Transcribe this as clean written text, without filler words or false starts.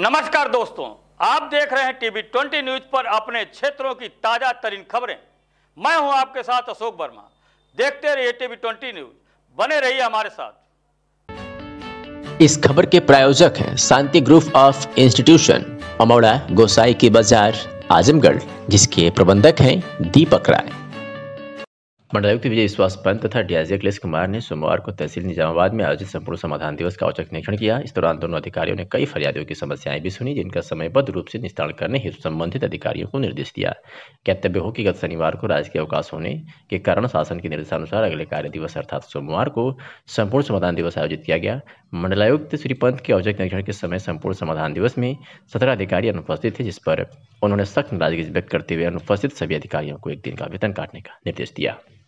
नमस्कार दोस्तों, आप देख रहे हैं टीवी 20 न्यूज पर अपने क्षेत्रों की ताजा तरीन खबरें। मैं हूं आपके साथ अशोक वर्मा। देखते रहिए टीवी 20 न्यूज, बने रहिए हमारे साथ। इस खबर के प्रायोजक हैं Shanti group of institution, Amauda, Gosai ki Bazar, Azamgarh, जिसके प्रबंधक हैं दीपक राय। मंडलायुक्त विजय विश्वास पंत तथा डीआईजी अखिलेश कुमार ने सोमवार को तहसील निजामाबाद में आयोजित संपूर्ण समाधान दिवस का औचक निरीक्षण किया। इस दौरान दोनों अधिकारियों ने कई फरियादियों की समस्याएं भी सुनी, जिनका समयबद्ध रूप से निस्तारण करने हेतु संबंधित अधिकारियों को निर्देश दिया। ज्ञातव्य हो कि गत शनिवार को राजकीय अवकाश होने के कारण शासन के निर्देशानुसार अगले कार्य दिवस अर्थात सोमवार को संपूर्ण समाधान दिवस आयोजित किया गया। मंडलायुक्त श्री पंत के औचक निरीक्षण के समय संपूर्ण समाधान दिवस में 17 अधिकारी अनुपस्थित थे, जिस पर उन्होंने सख्त नाराजगी व्यक्त करते हुए अनुपस्थित सभी अधिकारियों को 1 दिन का वेतन काटने का निर्देश दिया।